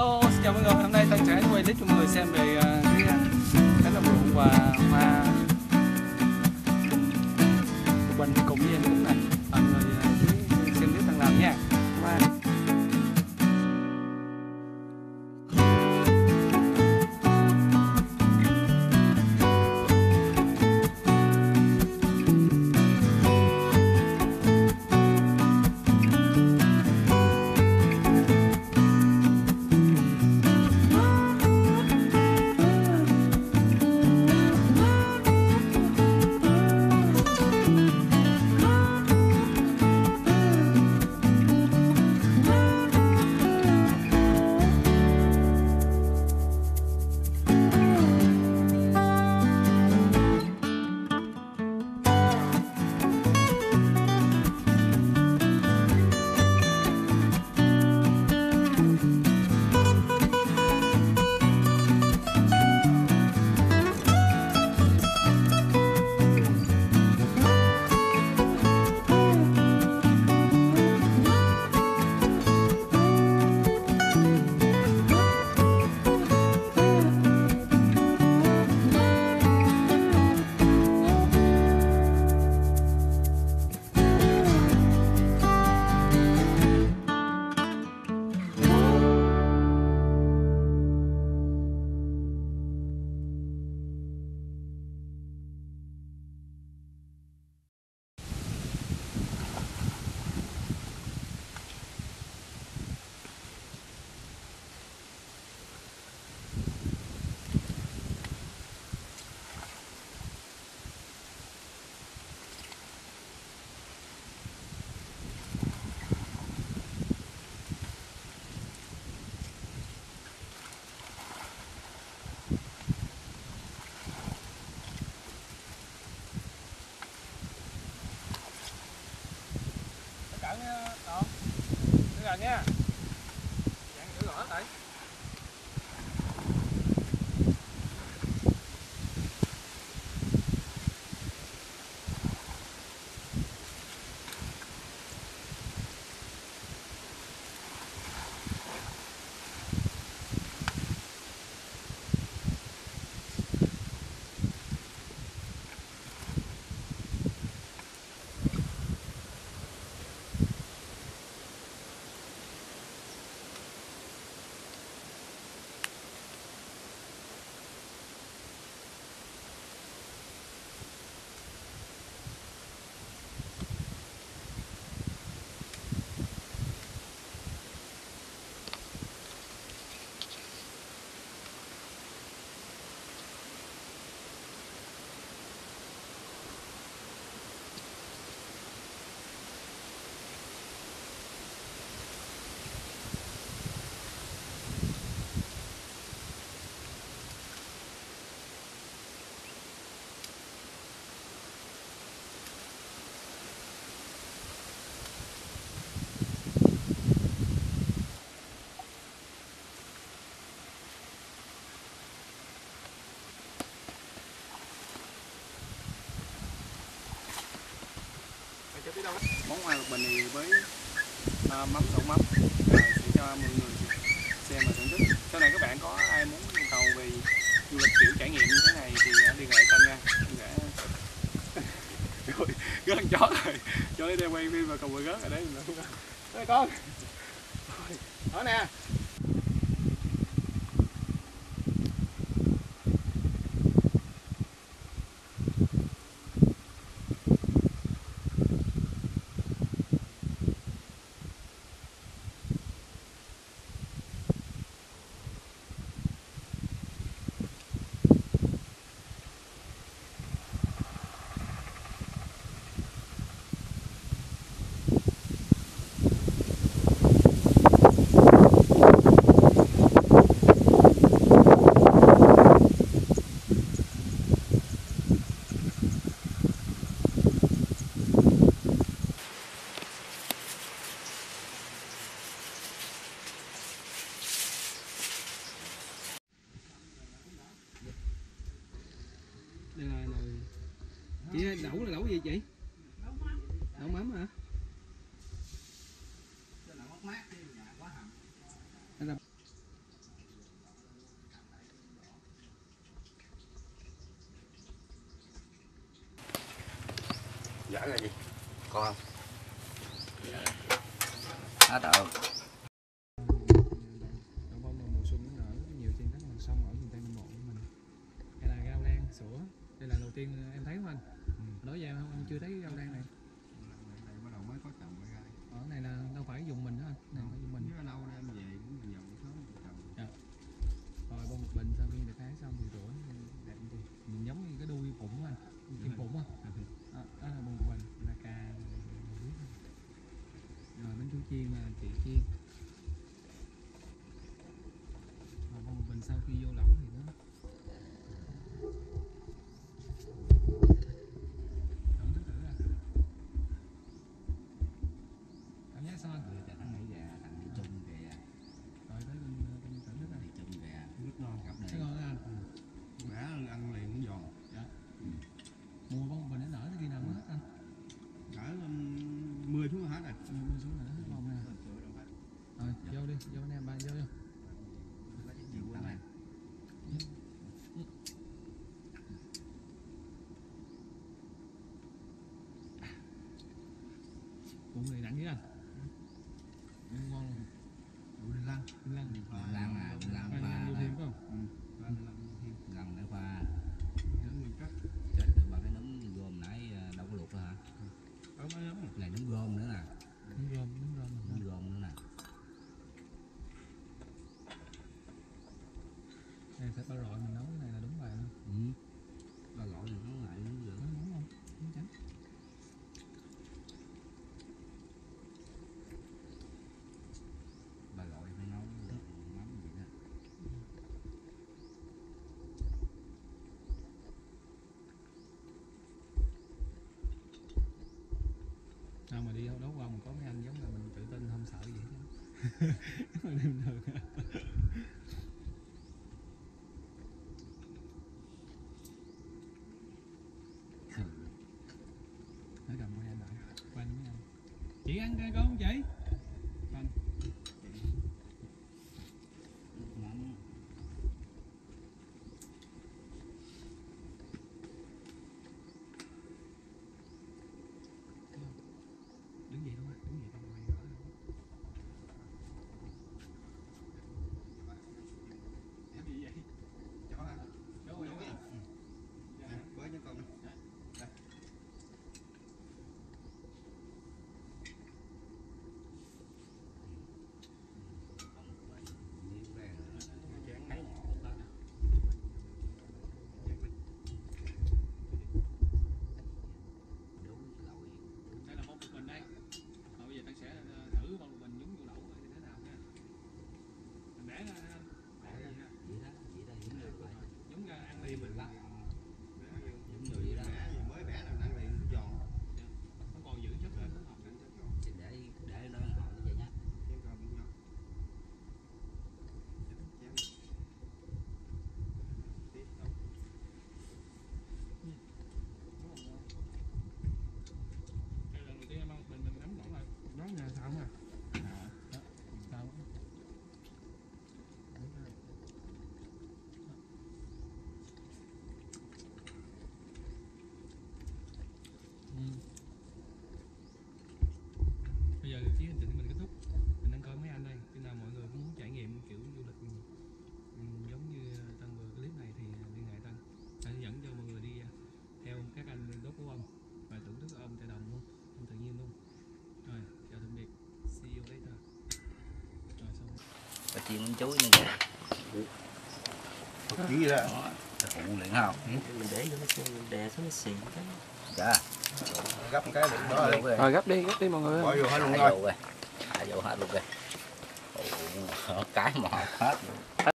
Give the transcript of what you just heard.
Hello, xin chào mọi người. Hôm nay Tân sẽ quay clip cho mọi người xem về cái cánh đồng ruộng và hoa bình cùng với anh Cúng này. Mọi người xem clip Tân làm nha. Bye. Đó, nha. Dặn giữ rõ tại. Món hoa lục bình này với mắm đậu mắm sẽ cho mọi người xem và thưởng thức. Sau này các bạn có ai muốn nhu cầu về du lịch kiểu trải nghiệm như thế này thì liên hệ Tân nha. Rồi gớt con chó rồi, cho lấy đem quay phim và cùng người gớt ở đấy nữa. Đây con. Đó nè. Đây là nồi. Chị đậu là đậu gì chị? Đậu mắm hả? Dở ra đi. Con. Hết rồi. Đậu bông vào mùa xuân nó nở rất nhiều trên các mặt sông ở miền Tây Nam Bộ của mình. Đây là rau lan sủa. Đây là đầu tiên em thấy không anh? Nói với em không, em chưa thấy rau lan này. Đây bắt đầu mới có trồng cái gai. Ở này là đâu phải dùng mình đó anh, này phải dùng mình. Nếu đâu em về cũng dòng sớm trồng. Dạ. Rồi bông một bình sau khi được hái xong thì rửa đẹp thì mình giống như cái đuôi phụng anh, chim phụng á. Đó là bông một bình là cà. Rồi bánh chuối chiên là chị chiên. Rồi bông một bình sau khi vô lẩu thì nó thưởng thức thử ra. Cảm giác sao anh? Thằng nãy gà, thằng chung kìa. Rồi tới bên thưởng thức này. Chung gà, nước ngon gặp đây. Thấy ngon anh? Gà ăn liền cũng giòn. Dạ. Mùa bông một bình nó nở tới khi nào mới hết anh? Cỡ 10 phút hết rồi. 10 xuống là nó hết bông nè. Rồi vô đi, vô nè bạn vô vô. Cũng này nặng với anh. Ngon luôn. Đu đinh lăng. Đinh lăng. Đinh lăng à, đinh lăng pha. Vô thêm phải không? Lăng để pha. Chết được ba cái nấm gồm nãy đâu có luộc rồi hả? Ở mấy nấm Này nấm gồm nữa nè. Nấm rơm, nấm rơm. Nấm gồm nữa nè. Này phải ba loại mình nấu cái này là đúng bài luôn. Ba loại này nấu lại nấm gồm. Đúng không? Đúng chắn. Ba loại phải nấu mắm gì đó. Sao mà đi đấu vòng có mấy anh giống là mình tự tin không sợ gì hết. Bình thường. Nó cầm quay anh lại, quay mấy anh. Chị ăn con không chị? Anh. Mắm. Đứng vậy thôi, đứng vậy thôi, quay rõ luôn. Em gì vậy? Chó hả? Đâu rồi vậy? Với những con này. Đây là bông một bình đây. Rồi bây giờ ta sẽ thử bông một bình nhúng vô lẩu coi như thế nào nha. Mình để ra anh. Để ra. Vậy đó giống như vậy. Nhúng ra ăn liền mình lắm. Giống như vậy đó. Mới bẻ là ăn liền nó giòn. Nó còn giữ chất lên nó ngọt cạnh chất giòn. Để nó ngọt như vậy nhá. Đây là lần đầu tiên em ăn một bình mình nắm nổi rồi. Đó nhà sao nè. Đó, sao đó. Bây giờ chuyến hành trình của mình kết thúc. Mình đang coi mấy anh đây. Khi nào mọi người cũng muốn trải nghiệm kiểu du lịch giống như Tân vừa clip này thì liên hệ Tân. Tân dẫn cho mọi người đi theo các anh đốt của ông và thưởng thức ông tại đồng luôn, ông tự nhiên luôn. Rồi, chào tạm biệt. See you later. Rồi xong. Có chiên bánh chuối nữa kìa. Chỉ ra. Phụ liền không? Mình để vô nó đè xuống nó xì cái. Dạ. Gấp cái đựng đó rồi. Rồi gấp đi mọi người. Bỏ vô hết luôn Thả thôi. vô rồi. Thả vô hết luôn kìa. Ồ, cái mà hết.